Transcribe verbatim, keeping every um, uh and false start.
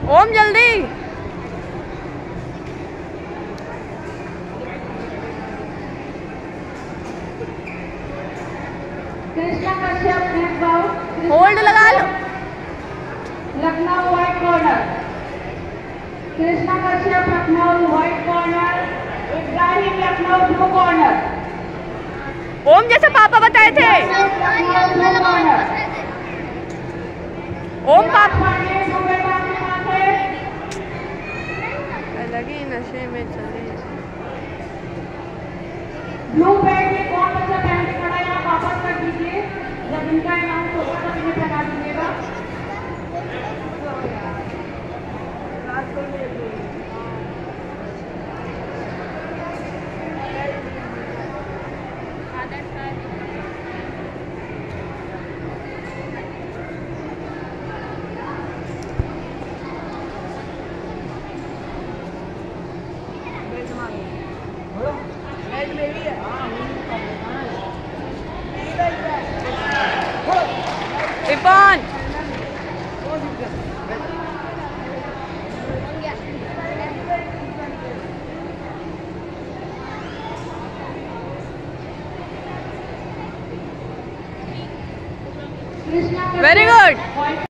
ओम जल्दी। Krishna Kashyap next bout. Hold लगा लो। Lucknow white corner. Krishna Kashyap Lucknow white corner. Ibrahim Lucknow blue corner. Om जैसे पापा बताए थे। ओम पापा अलग ही नशे में चले। ब्लू बैग में कौन बच्चा पहन के खड़ा है, आप वापस कर दीजिए। जब इनका अनाउंस होगा तब इन्हें पहना दीजिएगा। Irfan very good.